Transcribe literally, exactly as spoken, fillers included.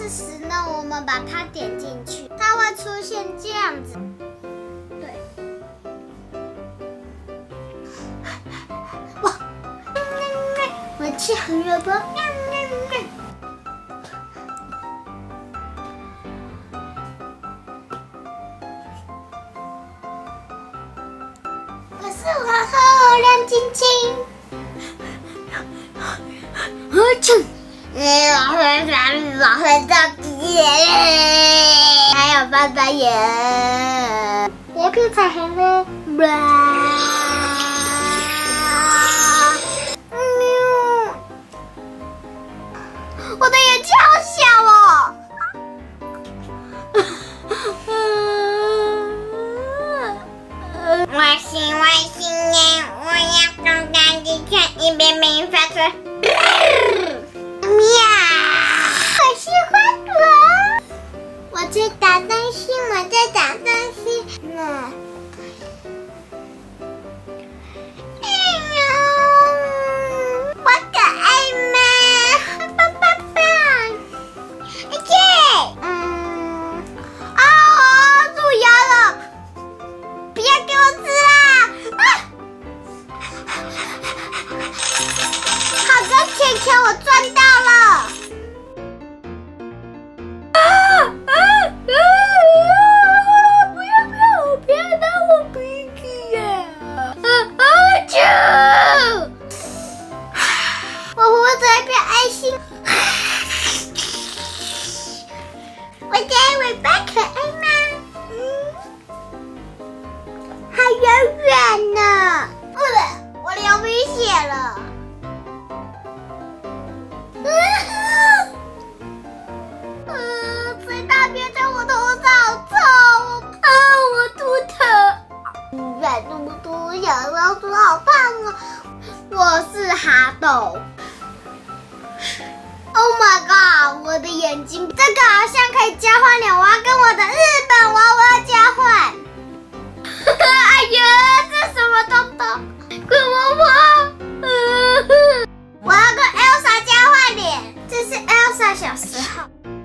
事时呢，我们把它点进去，它会出现这样子。对，哇，我吃红萝卜。可是我好亮晶晶。我去。还有翻白眼，我变彩虹了。我的眼睛好小哦。我喜欢新年，我要从大地看一遍遍发出。喵！我喜欢我，我在打灯芯，我在打灯芯。嗯，哎呦，我可爱吗？棒棒棒！而且，嗯，啊，蛀牙了，不要给我吃啊！啊！好的，钱钱我赚到了。我的尾巴可爱吗？嗯，好柔软呢。不了，我流鼻血了。嗯，嘴大便在我头上，好臭啊！我秃头，软嘟嘟，咬到肚好胖哦。我是哈豆。Oh my god！ 我的眼睛，这个好像可以交换了，我要跟我的日本娃娃交换。哎呀，这什么东东？滚娃娃！我要跟 Elsa 交换脸，这是 Elsa 小时候。